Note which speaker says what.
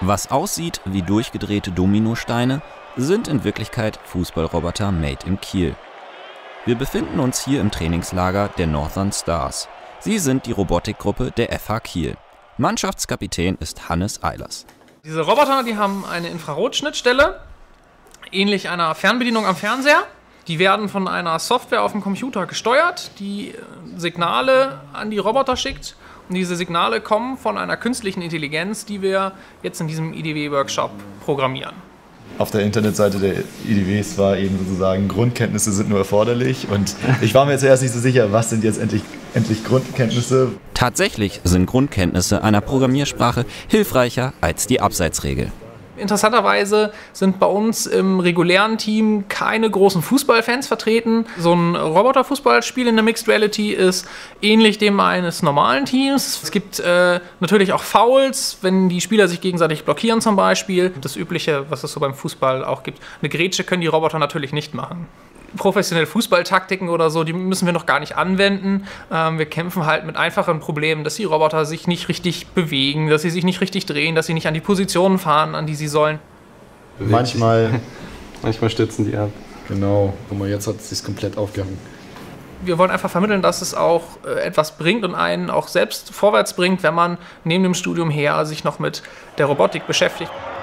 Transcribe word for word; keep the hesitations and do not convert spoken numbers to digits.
Speaker 1: Was aussieht wie durchgedrehte Dominosteine, sind in Wirklichkeit Fußballroboter made in Kiel. Wir befinden uns hier im Trainingslager der Northern Stars. Sie sind die Robotikgruppe der F H Kiel. Mannschaftskapitän ist Hannes Eilers.
Speaker 2: Diese Roboter, die haben eine Infrarotschnittstelle, ähnlich einer Fernbedienung am Fernseher. Die werden von einer Software auf dem Computer gesteuert, die Signale an die Roboter schickt. Und diese Signale kommen von einer künstlichen Intelligenz, die wir jetzt in diesem I D W-Workshop programmieren.
Speaker 3: Auf der Internetseite der I D Ws war eben sozusagen, Grundkenntnisse sind nur erforderlich. Und ich war mir zuerst nicht so sicher, was sind jetzt endlich, endlich Grundkenntnisse.
Speaker 1: Tatsächlich sind Grundkenntnisse einer Programmiersprache hilfreicher als die Abseitsregel.
Speaker 2: Interessanterweise sind bei uns im regulären Team keine großen Fußballfans vertreten. So ein Roboterfußballspiel in der Mixed Reality ist ähnlich dem eines normalen Teams. Es gibt äh, natürlich auch Fouls, wenn die Spieler sich gegenseitig blockieren zum Beispiel. Das Übliche, was es so beim Fußball auch gibt. Eine Grätsche können die Roboter natürlich nicht machen. Professionelle Fußballtaktiken oder so, die müssen wir noch gar nicht anwenden. Ähm, wir kämpfen halt mit einfachen Problemen, dass die Roboter sich nicht richtig bewegen, dass sie sich nicht richtig drehen, dass sie nicht an die Positionen fahren, an die sie sollen.
Speaker 3: Manchmal,
Speaker 4: manchmal stürzen die ab.
Speaker 5: Genau, guck mal, jetzt hat es sich komplett aufgehangen.
Speaker 2: Wir wollen einfach vermitteln, dass es auch äh, etwas bringt und einen auch selbst vorwärts bringt, wenn man neben dem Studium her sich noch mit der Robotik beschäftigt.